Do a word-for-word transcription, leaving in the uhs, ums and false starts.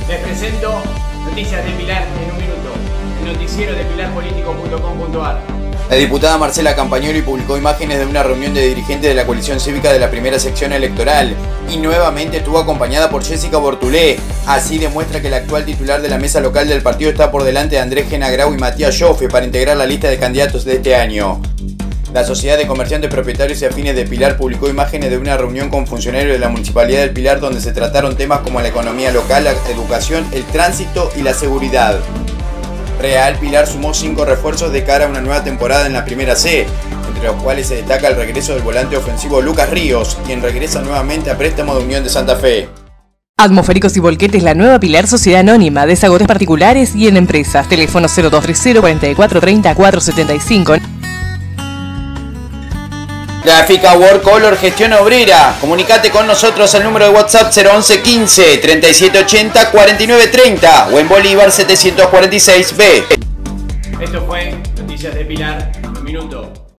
Les presento Noticias de Pilar en un minuto, el noticiero de pilar político punto com punto a r. La diputada Marcela Campagnoli publicó imágenes de una reunión de dirigentes de la coalición cívica de la primera sección electoral y nuevamente estuvo acompañada por Jessica Bortulé. Así demuestra que el actual titular de la mesa local del partido está por delante de Andrés Genagrau y Matías Joffe para integrar la lista de candidatos de este año. La Sociedad de Comerciantes Propietarios y Afines de Pilar publicó imágenes de una reunión con funcionarios de la Municipalidad del Pilar donde se trataron temas como la economía local, la educación, el tránsito y la seguridad. Real Pilar sumó cinco refuerzos de cara a una nueva temporada en la Primera C, entre los cuales se destaca el regreso del volante ofensivo Lucas Ríos, quien regresa nuevamente a préstamo de Unión de Santa Fe. Atmosféricos y Volquetes, la nueva Pilar Sociedad Anónima, desagotes particulares y en empresas. Teléfono cero dos tres cero, cuatro cuatro tres cero, cuatro siete cinco. Gráfica World Color Gestión Obrera. Comunicate con nosotros al número de WhatsApp cero once quince, treinta y siete ochenta, cuarenta y nueve treinta o en Bolívar setecientos cuarenta y seis B. Esto fue Noticias de Pilar en un minuto.